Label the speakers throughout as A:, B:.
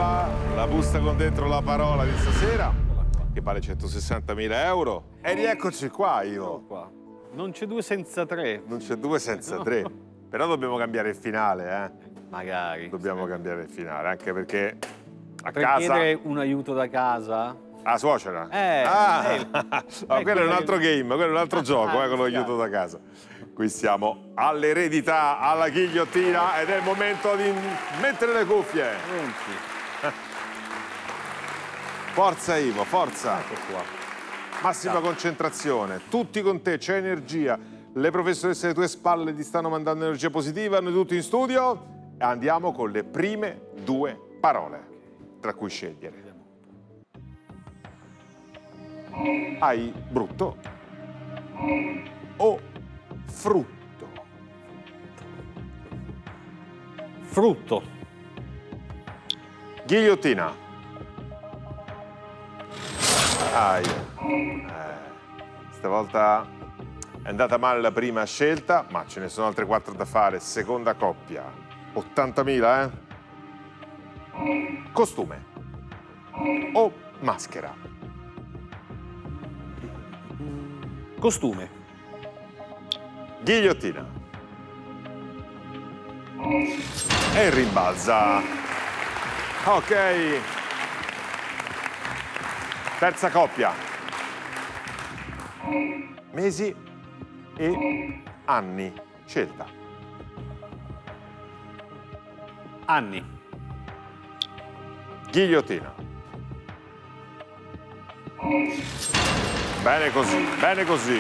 A: qua, la busta con dentro la parola di stasera, che vale 160.000 euro. E rieccoci qua, Ivo.
B: Qua. Non c'è due senza tre.
A: Non c'è due senza tre. Però dobbiamo cambiare il finale, eh?
B: Magari.
A: Dobbiamo cambiare il finale, anche perché a
B: Per
A: casa...
B: chiedere un aiuto da casa?
A: Ah, suocera?
B: No,
A: quello è un altro game, quello è un altro gioco, con l'aiuto da casa. Qui siamo all'eredità, alla ghigliottina ed è il momento di mettere le cuffie. Forza Ivo, forza.
B: Ecco qua.
A: Massima concentrazione, tutti con te, c'è energia. Le professoresse alle tue spalle ti stanno mandando energia positiva, noi tutti in studio. E andiamo con le prime due parole, tra cui scegliere. Hai brutto o frutto?
B: Frutto.
A: Ghigliottina. Stavolta è andata male la prima scelta, ma ce ne sono altre 4 da fare. Seconda coppia. 80.000, eh? Costume o maschera?
B: Costume.
A: Ghigliottina. E rimbalza. Ok. Terza coppia. Mesi e anni. Scelta.
B: Anni.
A: Ghigliottina. Bene così, bene così.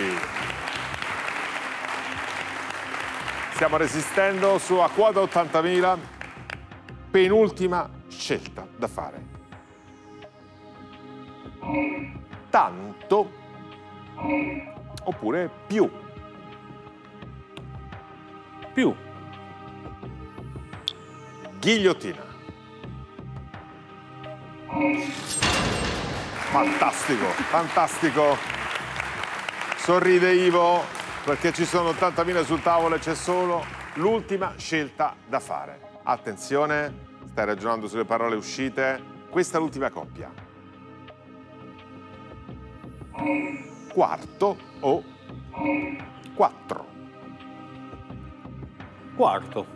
A: Stiamo resistendo su a quota 80.000. Penultima scelta da fare. Tanto oppure più?
B: Più.
A: Ghigliottina. Fantastico, fantastico. Sorride Ivo perché ci sono 80.000 sul tavolo e c'è solo l'ultima scelta da fare. Attenzione, stai ragionando sulle parole uscite. Questa è l'ultima coppia. Quarto o quattro?
B: Quarto.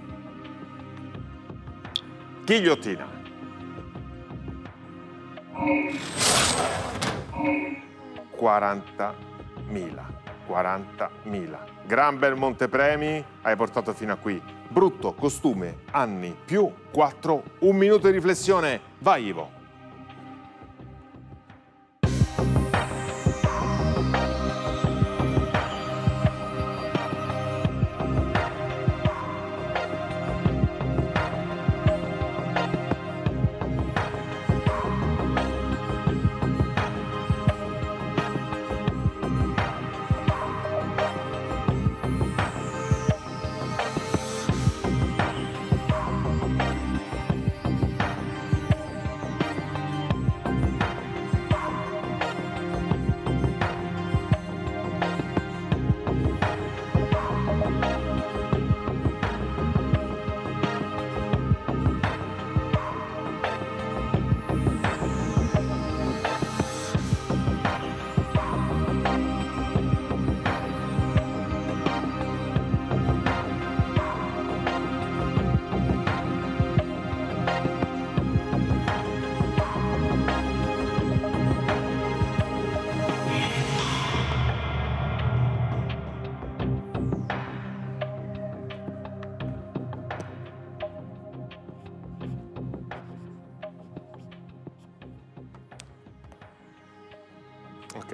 A: Ghigliottina. $40.000. 40.000. Gran bel montepremi hai portato fino a qui. Brutto, costume, anni, più 4. Un minuto di riflessione. Vai Ivo. Ok.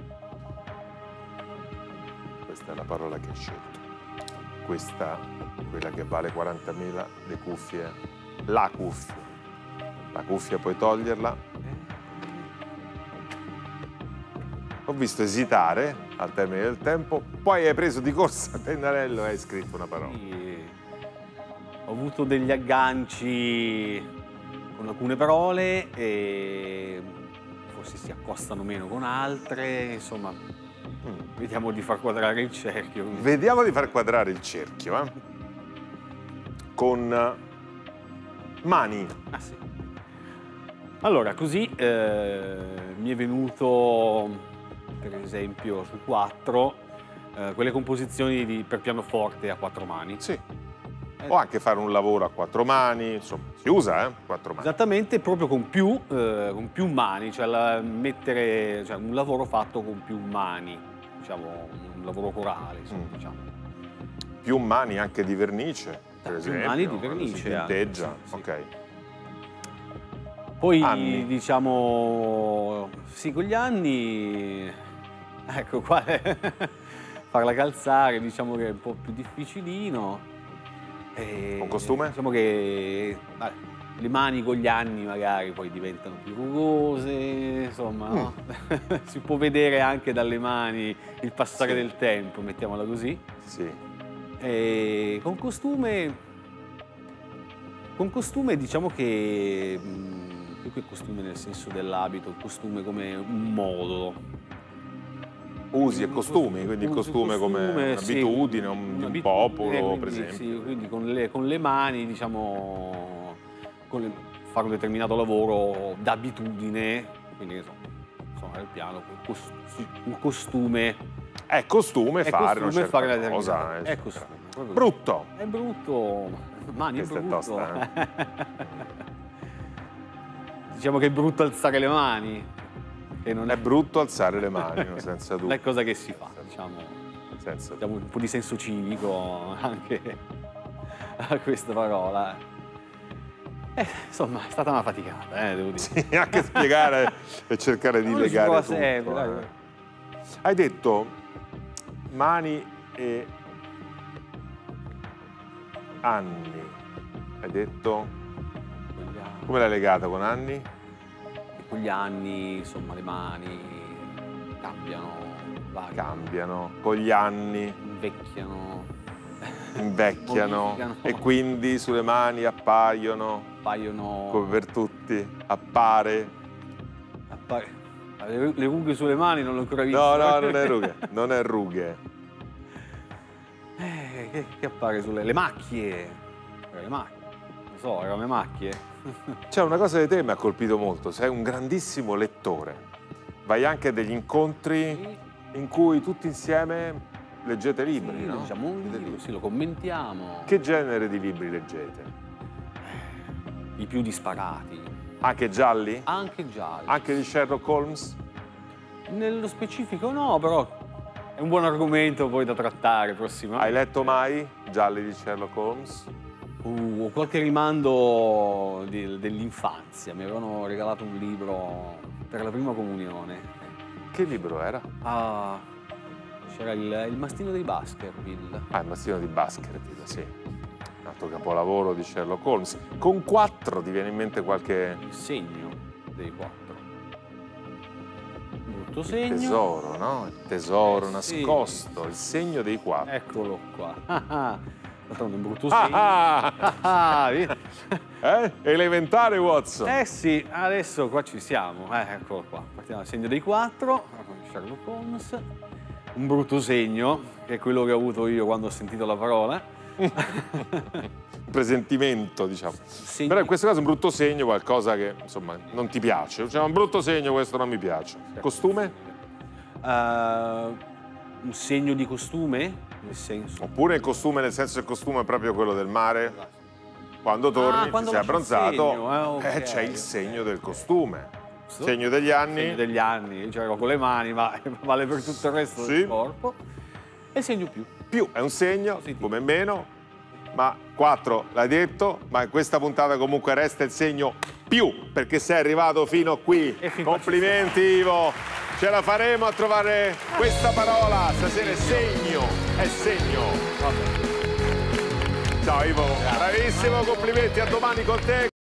A: Questa è la parola che hai scelto. Questa, quella che vale 40.000, le cuffie, la cuffia. La cuffia puoi toglierla. Ho visto esitare al termine del tempo, poi hai preso di corsa il pennarello e hai scritto una parola.
B: Sì. Ho avuto degli agganci con alcune parole e forse si accostano meno con altre, insomma, vediamo di far quadrare il cerchio.
A: Vediamo di far quadrare il cerchio, eh? Con mani.
B: Ah sì. Allora, così mi è venuto, per esempio, su 4, quelle composizioni per pianoforte a 4 mani.
A: Sì. O anche fare un lavoro a 4 mani, insomma, si usa, 4 mani.
B: Esattamente, proprio con più mani, cioè mettere un lavoro fatto con più mani, diciamo, un lavoro corale, insomma, diciamo.
A: Più mani anche di vernice, per esempio.
B: Più mani di vernice.
A: Si tinteggia,
B: sì, sì.
A: ok.
B: Poi, diciamo, sì, con gli anni, ecco qua, farla calzare, diciamo che è un po' più difficilino.
A: Con costume?
B: Diciamo che le mani con gli anni magari poi diventano più rugose, insomma, no? Si può vedere anche dalle mani il passare del tempo, mettiamola così.
A: Sì.
B: E con costume diciamo che, più che costume nel senso dell'abito, il costume come un modo.
A: Usi e costumi, quindi il costume come un'abitudine, un popolo, per esempio.
B: Sì, quindi con le mani, diciamo, fare un determinato lavoro d'abitudine, quindi suonare il piano, un costume.
A: È costume fare una certa cosa.
B: È costume.
A: Brutto.
B: È brutto, mani,
A: Questa
B: è brutto.
A: è tosta,
B: Diciamo che è brutto alzare le mani. E non
A: è brutto alzare le mani, senza dubbio.
B: Non è cosa che si fa, diciamo. Diamo un po' di senso civico anche a questa parola. Insomma, è stata una faticata, devo dire.
A: Sì, anche spiegare e cercare di legare tutto.
B: Sempre,
A: Hai detto mani e anni. Hai detto... Come l'hai legata con anni?
B: Con gli anni, insomma, le mani
A: cambiano, con gli anni invecchiano e quindi sulle mani appaiono come per tutti, appare.
B: Le rughe sulle mani non l'ho ancora visto.
A: No, non è rughe.
B: Che appare sulle le macchie. Non so, erano le macchie.
A: C'è una cosa di te che mi ha colpito molto, sei un grandissimo lettore. Vai anche a degli incontri in cui tutti insieme leggete libri, no?
B: Diciamo un libro, sì, lo commentiamo.
A: Che genere di libri leggete?
B: I più disparati.
A: Anche gialli?
B: Anche gialli.
A: Anche di Sherlock Holmes?
B: Nello specifico no, però è un buon argomento poi da trattare prossimamente.
A: Hai letto mai gialli di Sherlock Holmes?
B: Ho qualche rimando dell'infanzia. Mi avevano regalato un libro per la prima comunione.
A: Che libro era?
B: C'era il Mastino dei Baskerville.
A: Il Mastino di Baskerville, sì. Un altro capolavoro di Sherlock Holmes. Con 4 ti viene in mente qualche...
B: Il segno dei 4. Brutto segno.
A: Il tesoro, no? Il tesoro nascosto, sì. Il segno dei 4.
B: Eccolo qua. Un brutto segno.
A: Elementare, Watson.
B: Sì, adesso qua ci siamo. Eccolo qua. Partiamo dal segno dei 4, con Sherlock Holmes. Un brutto segno, che è quello che ho avuto io quando ho sentito la parola.
A: Un presentimento, diciamo. Però in questo caso un brutto segno, qualcosa che, insomma, non ti piace. Cioè, un brutto segno, questo non mi piace. Costume?
B: Un segno di costume? Nel senso.
A: Oppure il costume, nel senso il costume è proprio quello del mare? Quando torni, ti sei abbronzato, c'è il segno del costume. Segno degli anni?
B: Segno degli anni, cioè con le mani, ma vale per tutto il resto del corpo. E il segno più.
A: Più è un segno, come meno, ma 4 l'hai detto, ma in questa puntata comunque resta il segno più, perché sei arrivato fino qui. Complimenti, Ivo! Ce la faremo a trovare questa parola. Stasera è segno. Ciao Ivo, bravissimo, complimenti, a domani con te.